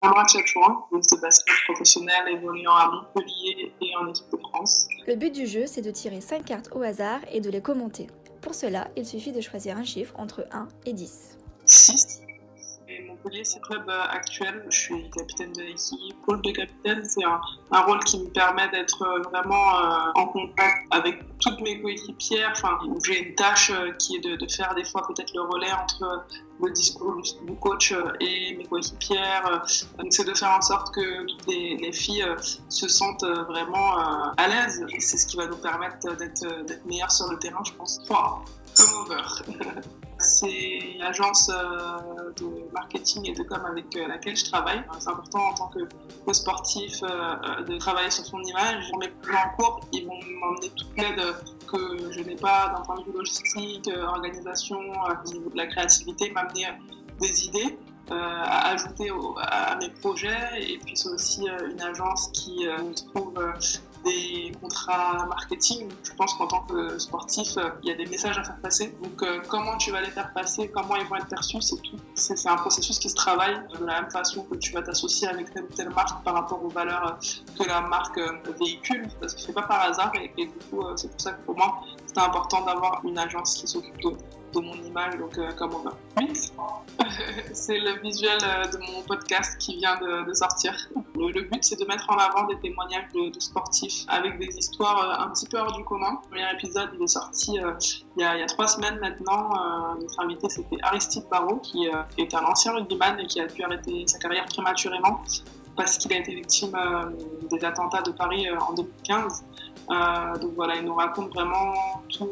Amra Tchatchouan, joueuse de basket professionnelle évoluant à Montpellier et en équipe de France. Le but du jeu, c'est de tirer 5 cartes au hasard et de les commenter. Pour cela, il suffit de choisir un chiffre entre 1 et 10. 6. Et Montpellier, c'est le club actuel. Je suis capitaine de l'équipe. Le rôle de capitaine, c'est un rôle qui me permet d'être vraiment en contact avec toutes mes coéquipières. Où j'ai une tâche qui est de faire des fois peut-être le relais entre le discours du coach et mes coéquipières. Donc c'est de faire en sorte que toutes les filles se sentent vraiment à l'aise. Et c'est ce qui va nous permettre d'être meilleures sur le terrain, je pense. 3. Come over. C'est l'agence de marketing et de com avec laquelle je travaille. C'est important en tant que sportif de travailler sur son image. Pour mes projets en cours, ils vont m'emmener toute l'aide que je n'ai pas d'un point de vue logistique, organisation, au niveau de la créativité, m'amener des idées à ajouter à mes projets. Et puis c'est aussi une agence qui nous trouve des contrats marketing. Je pense qu'en tant que sportif, il y a des messages à faire passer. Donc comment tu vas les faire passer, comment ils vont être perçus, c'est tout. C'est un processus qui se travaille de la même façon que tu vas t'associer avec telle ou telle marque par rapport aux valeurs que la marque véhicule. Ça se fait pas par hasard et du coup c'est pour ça que pour moi c'est important d'avoir une agence qui s'occupe de mon image, donc comme on va. C'est le visuel de mon podcast qui vient de sortir. Le but, c'est de mettre en avant des témoignages de sportifs avec des histoires un petit peu hors du commun. Le premier épisode, il est sorti il y a 3 semaines maintenant. Notre invité, c'était Aristide Barrault, qui est un ancien rugbyman et qui a pu arrêter sa carrière prématurément parce qu'il a été victime des attentats de Paris en 2015. Donc voilà, il nous raconte vraiment tout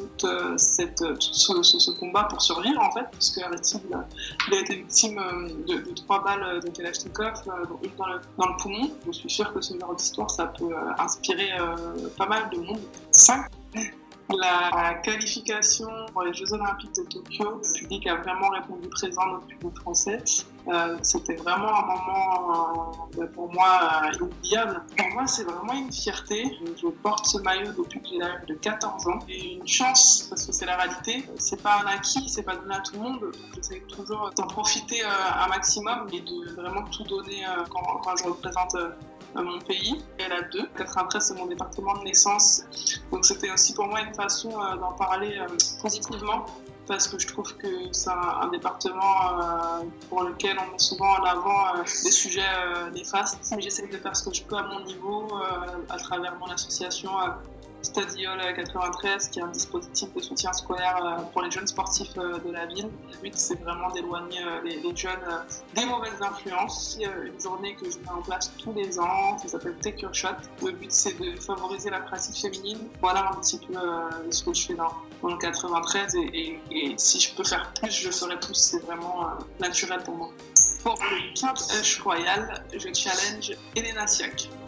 ce combat pour survivre en fait, puisque Aristide il a été victime de 3 balles de Kalachnikov, une dans le poumon. Je suis sûre que ce genre d'histoire, ça peut inspirer pas mal de monde. 5. La qualification pour les Jeux Olympiques de Tokyo, le public a vraiment répondu présent, notre public français. C'était vraiment un moment pour moi inoubliable. Pour moi, c'est vraiment une fierté. Je porte ce maillot depuis que j'ai l'âge de 14 ans. Et une chance, parce que c'est la réalité. C'est pas un acquis, c'est pas donné à tout le monde. Donc, j'essaie toujours d'en profiter un maximum et de vraiment tout donner quand je représente mon pays. Elle a 2. 93, c'est mon département de naissance. Donc c'était aussi pour moi une façon d'en parler positivement, parce que je trouve que c'est un département pour lequel on met souvent en avant des sujets néfastes. J'essaie de faire ce que je peux à mon niveau à travers mon association Stadiol 93, qui est un dispositif de soutien scolaire pour les jeunes sportifs de la ville. Le but, c'est vraiment d'éloigner les jeunes des mauvaises influences. Il y a une journée que je mets en place tous les ans, ça s'appelle Take Your Shot. Le but, c'est de favoriser la pratique féminine. Voilà un petit peu ce que je fais dans le 93, et si je peux faire plus, je ferai plus. C'est vraiment naturel pour moi. Pour le 15 H Royal, je challenge Elena Siak.